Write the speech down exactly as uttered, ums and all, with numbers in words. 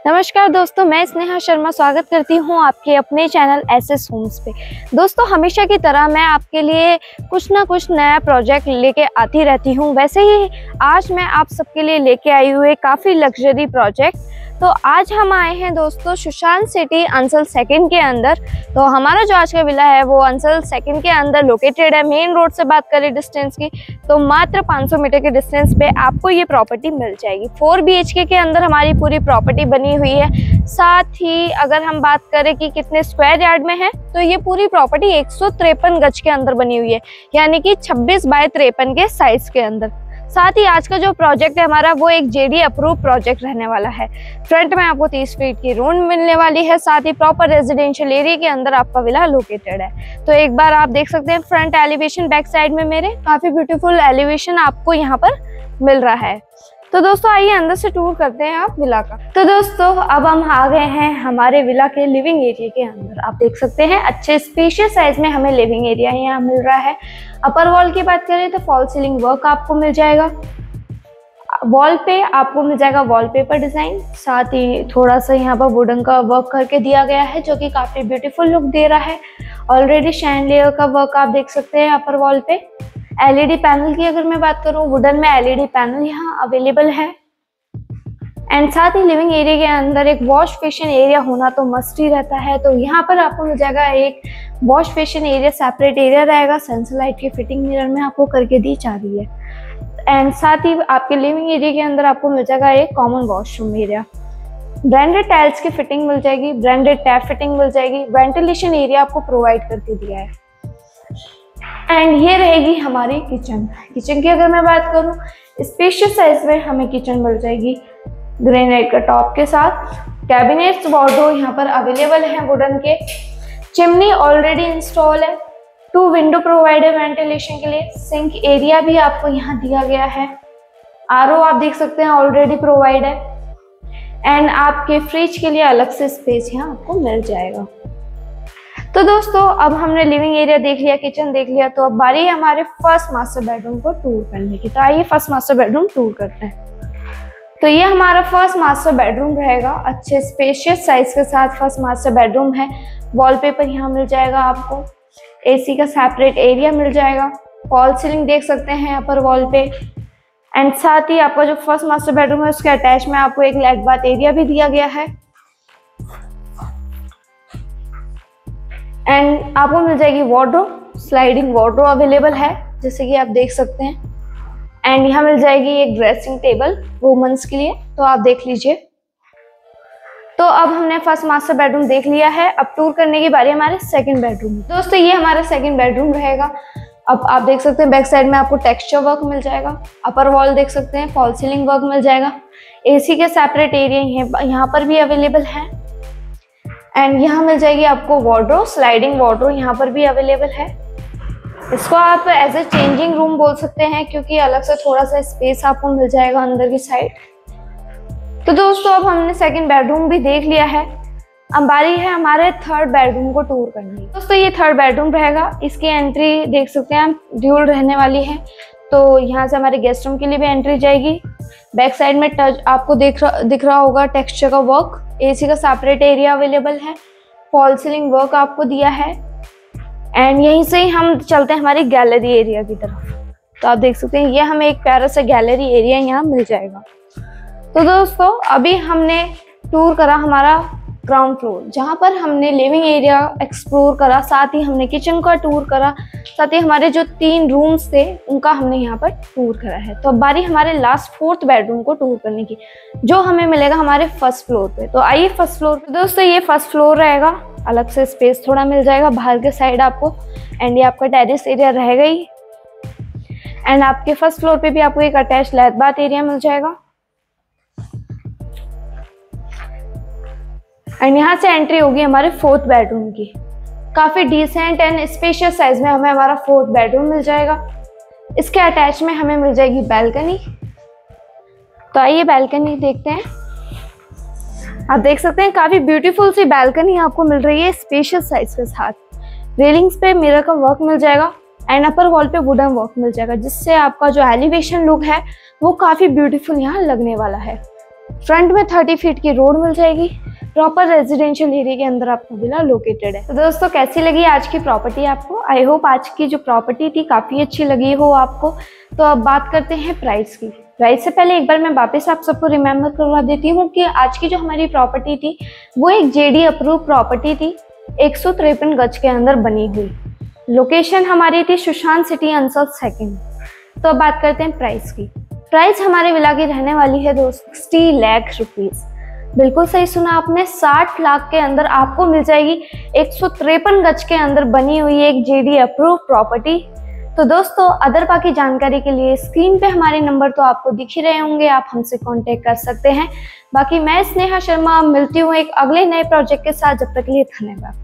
नमस्कार दोस्तों, मैं स्नेहा शर्मा स्वागत करती हूं आपके अपने चैनल एस एस होम्स पे। दोस्तों, हमेशा की तरह मैं आपके लिए कुछ ना कुछ नया प्रोजेक्ट लेके आती रहती हूं। वैसे ही आज मैं आप सबके लिए लेके आई हुई काफ़ी लग्जरी प्रोजेक्ट। तो आज हम आए हैं दोस्तों सुशांत सिटी अंसल सेकंड के अंदर। तो हमारा जो आज का विला है वो अंसल सेकंड के अंदर लोकेटेड है। मेन रोड से बात करें डिस्टेंस की तो मात्र पाँच सौ मीटर के डिस्टेंस पे आपको ये प्रॉपर्टी मिल जाएगी। फोर बी एच के के अंदर हमारी पूरी प्रॉपर्टी बनी हुई है। साथ ही अगर हम बात करें कि कितने स्क्वायर यार्ड में है तो ये पूरी प्रॉपर्टी एक सौ तिरपन गज के अंदर बनी हुई है, यानी कि छब्बीस बाय तिरपन के साइज के अंदर। साथ ही आज का जो प्रोजेक्ट है हमारा वो एक जेडी अप्रूव प्रोजेक्ट रहने वाला है। फ्रंट में आपको तीस फीट की रोड मिलने वाली है। साथ ही प्रॉपर रेजिडेंशियल एरिया के अंदर आपका विला लोकेटेड है। तो एक बार आप देख सकते हैं फ्रंट एलिवेशन, बैक साइड में मेरे काफी ब्यूटीफुल एलिवेशन आपको यहाँ पर मिल रहा है। तो दोस्तों आइए अंदर से टूर करते हैं आप विला का। तो दोस्तों अब हम आ गए हैं हमारे विला के लिविंग एरिया के अंदर। आप देख सकते हैं अच्छे स्पेशियस साइज में हमें लिविंग एरिया यहाँ मिल रहा है। अपर वॉल की बात करें तो फॉल सीलिंग वर्क आपको मिल जाएगा। वॉल पे आपको मिल जाएगा वॉलपेपर डिजाइन। साथ ही थोड़ा सा यहाँ पर वुडन का वर्क करके दिया गया है जो कि काफी ब्यूटीफुल लुक दे रहा है। ऑलरेडी शैंडलियर का वर्क आप देख सकते हैं अपर वॉल पे। एलईडी पैनल की अगर मैं बात करूं, वुडन में एलईडी पैनल यहाँ अवेलेबल है। एंड साथ ही लिविंग एरिया के अंदर एक वॉश बेसिन एरिया होना तो मस्ट ही रहता है। तो यहाँ पर आपको मिल जाएगा एक wash basin area, separate area रहेगा। सेंसर की फिटिंग मिरर में आपको करके दी जा रही है। एंड साथ ही आपके लिविंग एरिया के अंदर आपको मिल जाएगा एक common washroom area. Branded tiles की फिटिंग मिल जाएगी, ब्रांडेड टैप फिटिंग मिल जाएगी। वेंटिलेशन एरिया आपको प्रोवाइड करके दिया है। एंड ये रहेगी हमारी किचन। किचन की अगर मैं बात करूं, स्पेशियस साइज में हमें किचन मिल जाएगी ग्रेनाइट का टॉप के साथ। कैबिनेट्स, वार्डरोब यहाँ पर अवेलेबल हैं वुडन के। चिमनी ऑलरेडी इंस्टॉल है। टू विंडो प्रोवाइड है वेंटिलेशन के लिए। सिंक एरिया भी आपको यहाँ दिया गया है। आरओ आप देख सकते हैं ऑलरेडी प्रोवाइड है। एंड आपके फ्रिज के लिए अलग से स्पेस यहाँ आपको मिल जाएगा। तो दोस्तों अब हमने लिविंग एरिया देख लिया, किचन देख लिया, तो अब बारी है हमारे फर्स्ट मास्टर बेडरूम को टूर करने की। तो आइए फर्स्ट मास्टर बेडरूम टूर करते हैं। तो ये हमारा फर्स्ट मास्टर बेडरूम रहेगा। अच्छे स्पेशियस साइज के साथ फर्स्ट मास्टर बेडरूम है। वॉलपेपर यहाँ मिल जाएगा आपको। एसी का सेपरेट एरिया मिल जाएगा। फॉल सीलिंग देख सकते हैं अपर वॉल पे। एंड साथ ही आपका जो फर्स्ट मास्टर बेडरूम है उसके अटैच में आपको एक लेग बाथ एरिया भी दिया गया है। एंड आपको मिल जाएगी वार्डरोब, स्लाइडिंग वार्डरोब अवेलेबल है जैसे कि आप देख सकते हैं। एंड यहाँ मिल जाएगी एक ड्रेसिंग टेबल वुमेन्स के लिए, तो आप देख लीजिए। तो अब हमने फर्स्ट मास्टर बेडरूम देख लिया है। अब टूर करने की बारी हमारे सेकंड बेडरूम। दोस्तों ये हमारा सेकंड बेडरूम रहेगा। अब आप देख सकते हैं बैक साइड में आपको टेक्सचर वर्क मिल जाएगा। अपर वॉल देख सकते हैं, फॉल सीलिंग वर्क मिल जाएगा। एसी के सेपरेट एरिया यहाँ पर भी अवेलेबल है। एंड यहाँ मिल जाएगी आपको वार्डरोब, स्लाइडिंग वार्डरोब यहाँ पर भी अवेलेबल है। इसको आप एज ए चेंजिंग रूम बोल सकते हैं क्योंकि अलग से थोड़ा सा स्पेस आपको मिल जाएगा अंदर की साइड। तो दोस्तों अब हमने सेकंड बेडरूम भी देख लिया है। अब बारी है हमारे थर्ड बेडरूम को टूर करने की। दोस्तों ये थर्ड बेडरूम रहेगा। इसकी एंट्री देख सकते हैं ड्यूल रहने वाली है। तो यहाँ से हमारे गेस्ट रूम के लिए भी एंट्री जाएगी। बैक साइड में टच आपको दिख रहा दिख रहा होगा टेक्सचर का वर्क। एसी का सेपरेट एरिया अवेलेबल है। फॉल सीलिंग वर्क आपको दिया है। एंड यहीं से ही हम चलते हैं हमारी गैलरी एरिया की तरफ। तो आप देख सकते हैं ये हमें एक प्यारा सा गैलरी एरिया यहाँ मिल जाएगा। तो दोस्तों अभी हमने टूर करा हमारा ग्राउंड फ्लोर, जहाँ पर हमने लिविंग एरिया एक्सप्लोर करा, साथ ही हमने किचन का टूर करा, साथ ही हमारे जो तीन रूम्स थे उनका हमने यहाँ पर टूर करा है। तो अब बारी हमारे लास्ट फोर्थ बेडरूम को टूर करने की, जो हमें मिलेगा हमारे फर्स्ट फ्लोर पे। तो आइए फर्स्ट फ्लोर पे। दोस्तों ये फर्स्ट फ्लोर रहेगा। अलग से स्पेस थोड़ा मिल जाएगा बाहर के साइड आपको। एंड ये आपका टेरेस एरिया रहेगा ही। एंड आपके फर्स्ट फ्लोर पे भी आपको एक अटैच लेट बाथ एरिया मिल जाएगा। एंड यहाँ से एंट्री होगी हमारे फोर्थ बेडरूम की। काफी डिसेंट एंड स्पेशियस साइज में हमें हमारा फोर्थ बेडरूम मिल जाएगा। इसके अटैच में हमें मिल जाएगी बैल्कनी। तो आइए बैल्कनी देखते हैं। आप देख सकते हैं काफी ब्यूटीफुल सी बैल्कनी आपको मिल रही है स्पेशियस साइज के साथ। रेलिंग्स पे मिरर का वर्क मिल जाएगा। एंड अपर वॉल पे वुडन वर्क मिल जाएगा जिससे आपका जो एलिवेशन लुक है वो काफी ब्यूटीफुल यहाँ लगने वाला है। फ्रंट में थर्टी फीट की रोड मिल जाएगी। प्रॉपर रेजिडेंशियल एरिया के अंदर आपका विला लोकेटेड है। तो दोस्तों कैसी लगी आज की प्रॉपर्टी आपको? आई होप आज की जो प्रॉपर्टी थी काफ़ी अच्छी लगी हो आपको। तो अब बात करते हैं प्राइस की। प्राइस से पहले एक बार मैं वापस आप सबको रिमेम्बर करवा देती हूँ कि आज की जो हमारी प्रॉपर्टी थी वो एक जेडी अप्रूव प्रॉपर्टी थी, एक सौ तिरपन गज के अंदर बनी हुई। लोकेशन हमारी थी सुशांत सिटी अंसल सेकंड। तो अब बात करते हैं प्राइस की। प्राइस हमारे विला की रहने वाली है दोस्तों साठ लाख रुपीस। बिल्कुल सही सुना आपने, साठ लाख के अंदर आपको मिल जाएगी एक सौ तिरपन गज के अंदर बनी हुई एक जेडी अप्रूव प्रॉपर्टी। तो दोस्तों अदर बाकी जानकारी के लिए स्क्रीन पे हमारे नंबर तो आपको दिख ही रहे होंगे, आप हमसे कांटेक्ट कर सकते हैं। बाकी मैं स्नेहा शर्मा मिलती हूँ एक अगले नए प्रोजेक्ट के साथ, जब तक के लिए धन्यवाद।